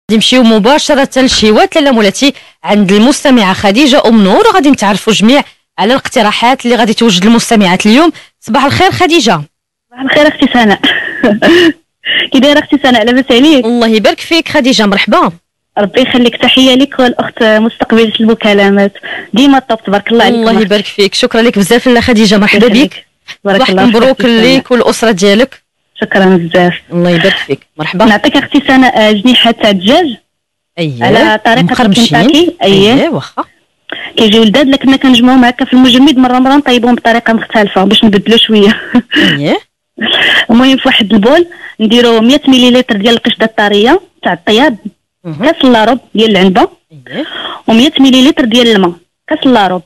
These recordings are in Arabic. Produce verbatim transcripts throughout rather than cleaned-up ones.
نمشيو مباشرة لشيوات لاله مولاتي عند المستمعة خديجة أم نور، وغادي نتعرفوا جميع على الاقتراحات اللي غادي توجد للمستمعات اليوم. صباح الخير خديجة. صباح الخير اختي سناء. كي دايره اختي سناء؟ لاباس عليك؟ الله يبارك فيك خديجة، مرحبا. ربي يخليك، تحيه لك والاخت مستقبلة المكالمات ديما طاب، تبارك الله عليك. الله يبارك فيك، شكرا لك بزاف لا خديجة، مرحبا بك. بارك الله مبروك ليك والأسرة ديالك. شكرا بزاف، الله يبارك فيك، مرحبا. نعطيك اختي سناء جنيحه تاع الدجاج اييه على طريقه كنتاكي. اييه اييه واخا كيجيو لداد، لكن كنا كنجمعوهم هكا في المجمد مره مره نطيبوهم بطريقه مختلفه باش نبدلو شويه. اييه المهم في واحد البول نديرو مية مليلتر ديال القشده الطريه تاع الطياب، كاس لاروب ديال العنبه، اييه و100 مليلتر ديال الماء، كاس لاروب،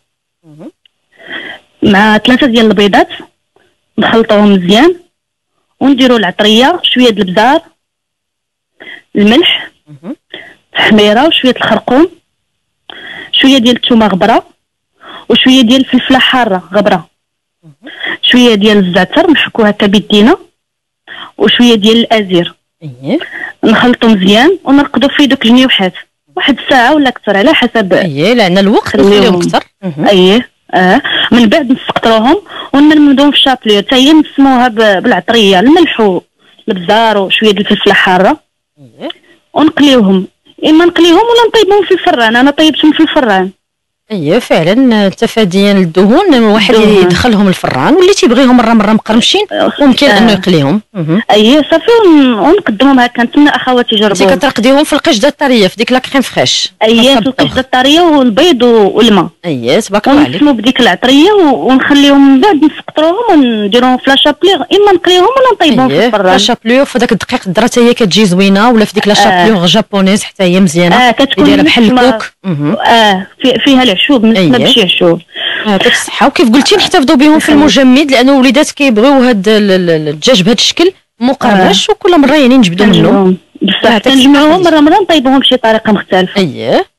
مع ثلاثه ديال البيضات، نخلطوهم مزيان ونديرو العطريه، شويه د البزار، الملح، الحميره وشويه الخرقوم، شويه ديال الثومه غبره، وشويه ديال الفلفله حاره غبره، شويه ديال الزعتر نحكو هكا بيدينا، وشويه ديال الازير. اييه نخلطو مزيان ونرقدو فيه دوك الجنيوحات واحد الساعه ولا اكثر على حسب. اييه لان الوقت نخليهم اكثر. اييه اه من بعد نسقطروهم ونمدوهم في الشابليو حتى هي نسموها بالعطريه، الملح والبزار وشويه ديال الفلفله الحاره. اييه ونقليوهم، اما نقليهم ولا نطيبهم في الفران. انا طيبتهم في الفران. اييه فعلا تفاديا للدهون، الواحد يدخلهم الفران، واللي تيبغيهم مره مره مقرمشين ممكن آه. انه يقليهم. اييه صافي ونقدمهم هكا. نتمنى اخواتي يجربوهم. انت كترقديهم في القشده الطريه، في ديك لا كريم فريش. اييه في القشده الطريه والبيض والماء. اييه تبارك الله عليك. ونسلو بديك العطريه ونخليهم من بعد نسقطروهم ونديروهم في لاشابليغ، اما نقليهم ولا نطيبوهم في الفران. لاشابليغ في داك الدقيق الدرا حتى هي كتجي زوينه، ولا في ديك لاشابليغ جابونيز حتى هي مزيانه. اه كتكون دايره بحال الكوك. اه في فيها العشوب، نسمى بشي عشوب. يعطيك الصحه. وكيف قلتي نحتفظوا بهم في المجمد، لانه الوليدات كيبغيو هذا الدجاج بهذا الشكل مقرمش، وكل مره يعني نجبدوا منه. بصح كنجمعوهم مره مره نطيبوهم بشي طريقه مختلفه. اييه